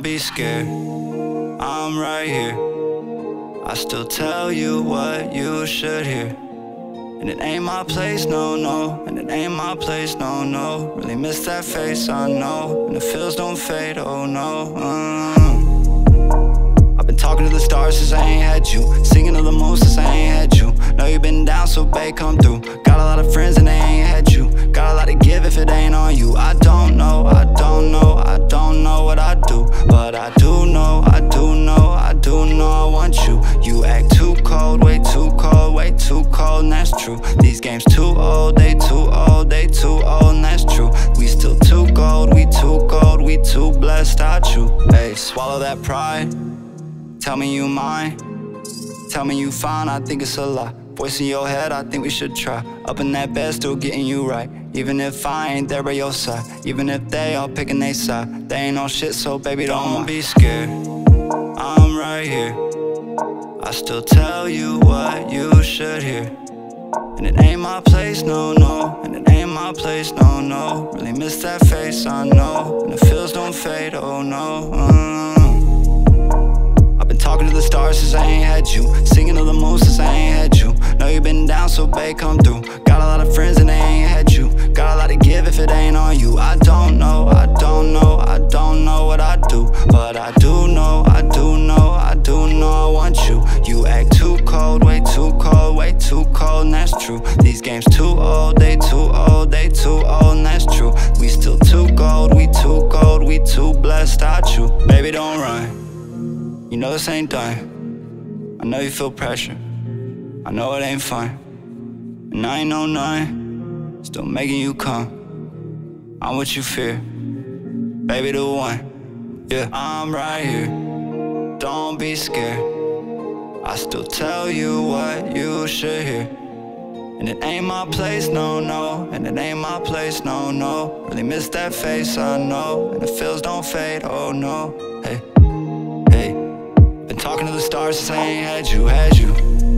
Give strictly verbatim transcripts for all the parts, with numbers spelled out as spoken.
Don't be scared, I'm right here. I still tell you what you should hear. And it ain't my place, no, no. And it ain't my place, no, no. Really miss that face, I know. And the feels don't fade, oh no. mm. I've been talking to the stars since I ain't had you, singing to the moon since I ain't had you. Know you been down, so babe, come through. Got a lot of friends and they ain't had you. Got a lot to give if it ain't on you. I don't know, I don't know, I don't know what I do. But I do know, I do know, I do know I want you. You act too cold, way too cold, way too cold, and that's true. These games too old, they too old, they too old, and that's true. We still too gold, we too gold, we too blessed, I true. Hey, swallow that pride. Tell me you mine, tell me you fine, I think it's a lie. Voice in your head, I think we should try. Up in that bed, still getting you right. Even if I ain't there by your side, even if they all picking they side, they ain't on shit, so baby don't, don't be scared, I'm right here. I still tell you what you should hear. And it ain't my place, no, no. And it ain't my place, no, no. Really miss that face, I know. And the feels don't fade, oh no. mm. Talking to the stars since I ain't had you, singing to the moon since I ain't had you. Know you been down, so babe, come through. Got a lot of friends and they ain't had you. Got a lot to give if it ain't on you. I don't know, I don't know, I don't know what I do. But I do know, I do know, I do know I want you. You act too cold, way too cold, way too cold, and that's true. These games too old, they too old, they too old, and that's true. We still too gold, we too gold, we too blessed, I true. Baby, don't run, you know this ain't done. I know you feel pressure, I know it ain't fun. And I ain't no none, still making you come. I'm what you fear, baby the one. Yeah, I'm right here, don't be scared. I still tell you what you should hear. And it ain't my place, no, no. And it ain't my place, no, no. Really miss that face, I know. And the feels don't fade, oh no. Hey, hey. Been talking to the stars since I ain't had you, had you.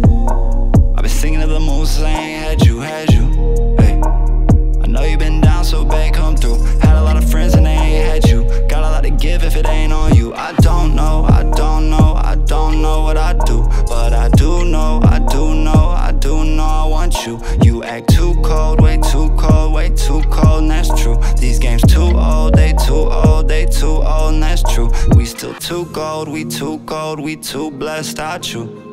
I've been singing to the moon since I ain't had you, had you. Hey, I know you been down, so babe, come through. Had a lot of friends and they ain't had you. Got a lot to give if it ain't on you. I don't know, I don't know, I don't know what I do. But I do know, I do know, I do know I want you. You act too cold, way too cold, way too cold, and that's true. These games too old, they too old, they too old, and that's true. We still too gold, we too gold, we too blessed, I true.